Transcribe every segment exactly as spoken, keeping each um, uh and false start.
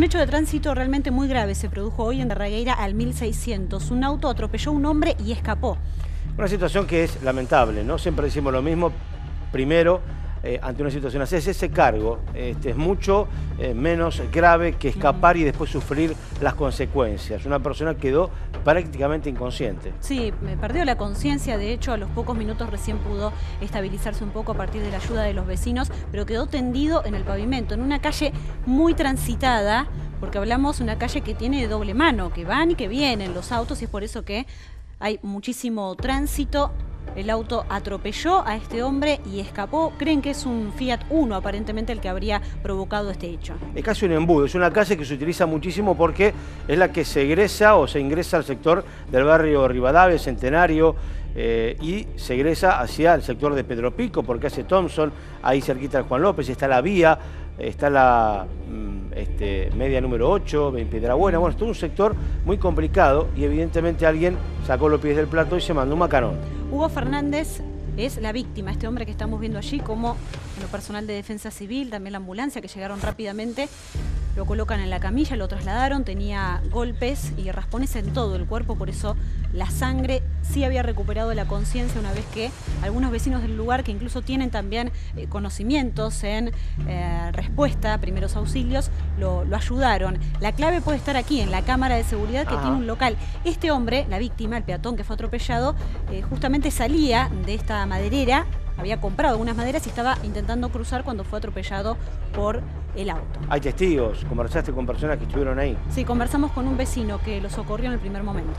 Un hecho de tránsito realmente muy grave se produjo hoy en Darregueira al mil seiscientos. Un auto atropelló a un hombre y escapó. Una situación que es lamentable, ¿no? Siempre decimos lo mismo. Primero, eh, ante una situación así, es ese cargo. Este, es mucho eh, menos grave que escapar y después sufrir las consecuencias. Una persona quedó prácticamente inconsciente. Sí, me perdió la conciencia. De hecho, a los pocos minutos recién pudo estabilizarse un poco a partir de la ayuda de los vecinos, pero quedó tendido en el pavimento, en una calle muy transitada, porque hablamos de una calle que tiene doble mano, que van y que vienen los autos, y es por eso que hay muchísimo tránsito. El auto atropelló a este hombre y escapó. Creen que es un Fiat Uno, aparentemente, el que habría provocado este hecho. Es casi un embudo, es una calle que se utiliza muchísimo porque es la que se egresa o se ingresa al sector del barrio Rivadavia, Centenario, eh, y se egresa hacia el sector de Pedro Pico, porque hace Thompson, ahí cerquita de Juan López, está la vía, está la este, media número ocho, en Piedrabuena. Bueno, es todo un sector muy complicado y evidentemente alguien sacó los pies del plato y se mandó un macanón. Hugo Fernández es la víctima, este hombre que estamos viendo allí, como en lo personal de Defensa Civil, también la ambulancia, que llegaron rápidamente, lo colocan en la camilla, lo trasladaron, tenía golpes y raspones en todo el cuerpo, por eso la sangre. Sí había recuperado la conciencia una vez que algunos vecinos del lugar, que incluso tienen también eh, conocimientos en eh, respuesta a primeros auxilios, lo, lo ayudaron. La clave puede estar aquí, en la cámara de seguridad que Ajá. tiene un local. Este hombre, la víctima, el peatón que fue atropellado, eh, justamente salía de esta maderera, había comprado algunas maderas y estaba intentando cruzar cuando fue atropellado por el auto. ¿Hay testigos? ¿Conversaste con personas que estuvieron ahí? Sí, conversamos con un vecino que lo socorrió en el primer momento.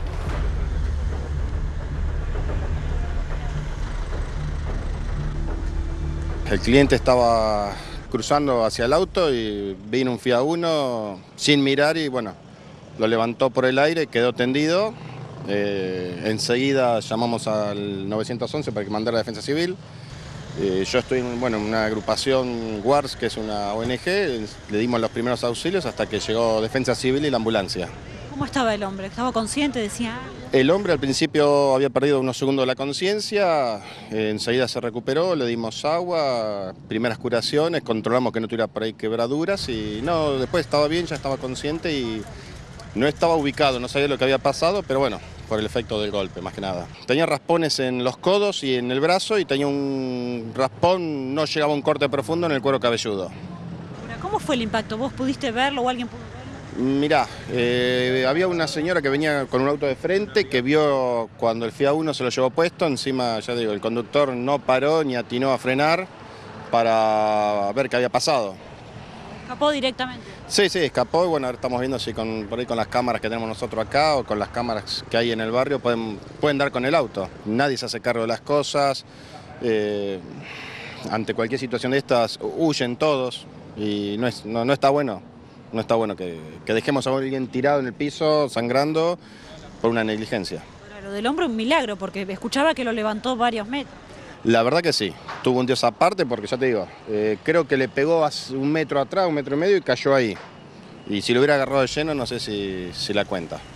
El cliente estaba cruzando hacia el auto y vino un Fiat Uno sin mirar y bueno, lo levantó por el aire, quedó tendido. Eh, enseguida llamamos al nueve once para que mandara la Defensa Civil. Eh, yo estoy en bueno, una agrupación W A R S, que es una O N G, le dimos los primeros auxilios hasta que llegó Defensa Civil y la ambulancia. ¿Cómo estaba el hombre? ¿Estaba consciente? Decía. El hombre al principio había perdido unos segundos la conciencia, eh, enseguida se recuperó, le dimos agua, primeras curaciones, controlamos que no tuviera por ahí quebraduras y no, después estaba bien, ya estaba consciente y no estaba ubicado, no sabía lo que había pasado, pero bueno, por el efecto del golpe, más que nada. Tenía raspones en los codos y en el brazo y tenía un raspón, no llegaba a un corte profundo en el cuero cabelludo. ¿Cómo fue el impacto? ¿Vos pudiste verlo o alguien pudo verlo? Mirá, eh, había una señora que venía con un auto de frente que vio cuando el Fiat Uno se lo llevó puesto, encima, ya digo, el conductor no paró ni atinó a frenar para ver qué había pasado. ¿Escapó directamente? Sí, sí, escapó y bueno, ahora estamos viendo si con, por ahí con las cámaras que tenemos nosotros acá o con las cámaras que hay en el barrio pueden, pueden dar con el auto. Nadie se hace cargo de las cosas, eh, ante cualquier situación de estas huyen todos y no, es, no, no está bueno. No está bueno que, que dejemos a alguien tirado en el piso, sangrando, por una negligencia. Pero lo del hombre es un milagro, porque escuchaba que lo levantó varios metros. La verdad que sí, tuvo un dios aparte porque ya te digo, eh, creo que le pegó un metro atrás, un metro y medio y cayó ahí. Y si lo hubiera agarrado de lleno no sé si, si la cuenta.